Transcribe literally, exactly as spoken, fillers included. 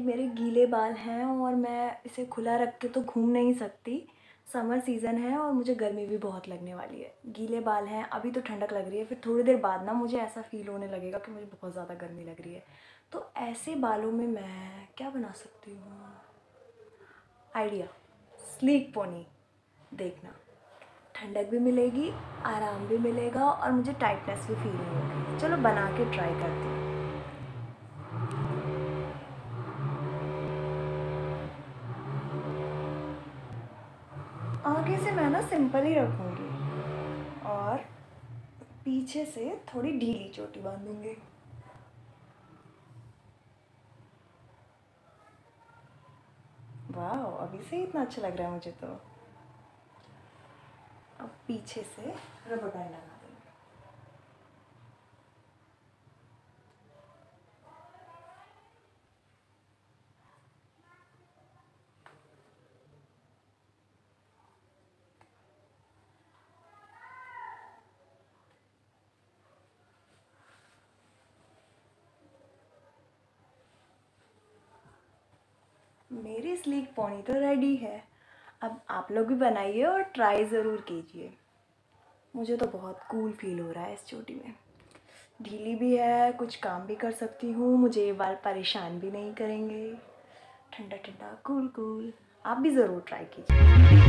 मेरे गीले बाल हैं और मैं इसे खुला रख के तो घूम नहीं सकती। समर सीज़न है और मुझे गर्मी भी बहुत लगने वाली है। गीले बाल हैं, अभी तो ठंडक लग रही है, फिर थोड़ी देर बाद ना मुझे ऐसा फ़ील होने लगेगा कि मुझे बहुत ज़्यादा गर्मी लग रही है। तो ऐसे बालों में मैं क्या बना सकती हूँ? Idea, sleek pony. देखना, ठंडक भी मिलेगी, आराम भी मिलेगा और मुझे टाइटनेस भी फील नहीं होगी। चलो बना के ट्राई करती हूँ। आगे से मैं ना सिंपल ही रखूँगी और पीछे से थोड़ी ढीली चोटी बांधूँगी। वाह, अभी से ही इतना अच्छा लग रहा है मुझे तो। अब पीछे से रबर बैंड लगा देंगे। मेरी स्लीक पोनी तो रेडी है। अब आप लोग भी बनाइए और ट्राई ज़रूर कीजिए। मुझे तो बहुत कूल फील हो रहा है इस चोटी में। ढीली भी है, कुछ काम भी कर सकती हूँ, मुझे ये बाल परेशान भी नहीं करेंगे। ठंडा ठंडा, कूल कूल। आप भी ज़रूर ट्राई कीजिए।